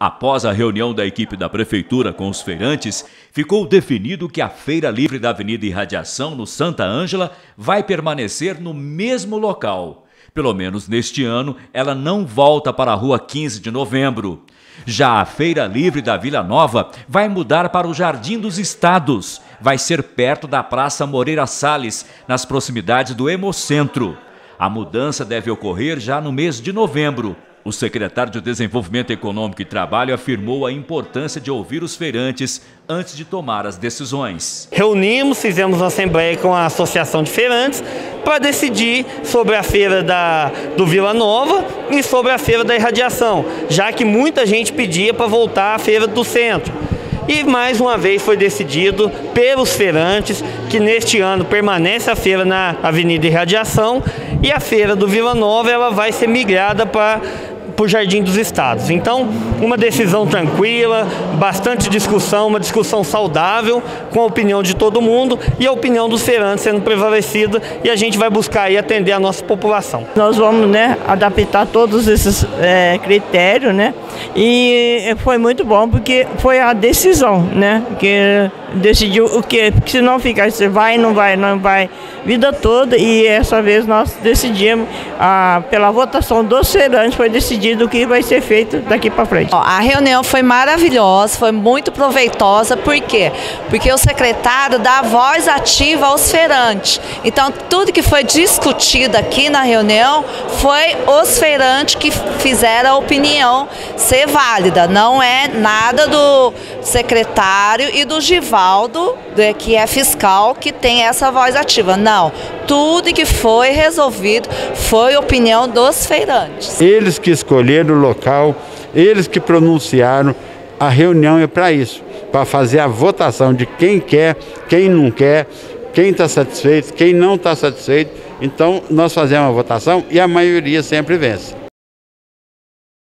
Após a reunião da equipe da Prefeitura com os feirantes, ficou definido que a Feira Livre da Avenida Irradiação, no Santa Ângela, vai permanecer no mesmo local. Pelo menos neste ano, ela não volta para a Rua 15 de Novembro. Já a Feira Livre da Vila Nova vai mudar para o Jardim dos Estados. Vai ser perto da Praça Moreira Salles, nas proximidades do Hemocentro. A mudança deve ocorrer já no mês de novembro. O secretário de Desenvolvimento Econômico e Trabalho afirmou a importância de ouvir os feirantes antes de tomar as decisões. Reunimos, fizemos uma assembleia com a Associação de Feirantes para decidir sobre a feira do Vila Nova e sobre a feira da Irradiação, já que muita gente pedia para voltar à feira do centro. E mais uma vez foi decidido pelos feirantes que neste ano permanece a feira na Avenida Irradiação e a feira do Vila Nova ela vai ser migrada para o Jardim dos Estados. Então, uma decisão tranquila, bastante discussão, uma discussão saudável, com a opinião de todo mundo e a opinião dos feirantes sendo prevalecida, e a gente vai buscar aí atender a nossa população. Nós vamos, adaptar todos esses critérios, e foi muito bom porque foi a decisão, que decidiu o quê? Porque se não ficar, você vai, não vai, vida toda, e essa vez nós decidimos, pela votação dos feirantes, foi decidido o que vai ser feito daqui para frente. A reunião foi maravilhosa, foi muito proveitosa, por quê? Porque o secretário dá voz ativa aos feirantes. Então, tudo que foi discutido aqui na reunião foi os feirantes que fizeram a opinião ser válida. Não é nada do secretário e do Givaldo, que é fiscal, que tem essa voz ativa. Não, tudo que foi resolvido foi opinião dos feirantes. Eles que escolheram o local, eles que pronunciaram, a reunião é para isso, para fazer a votação de quem quer, quem não quer, quem está satisfeito, quem não está satisfeito. Então nós fazemos a votação e a maioria sempre vence.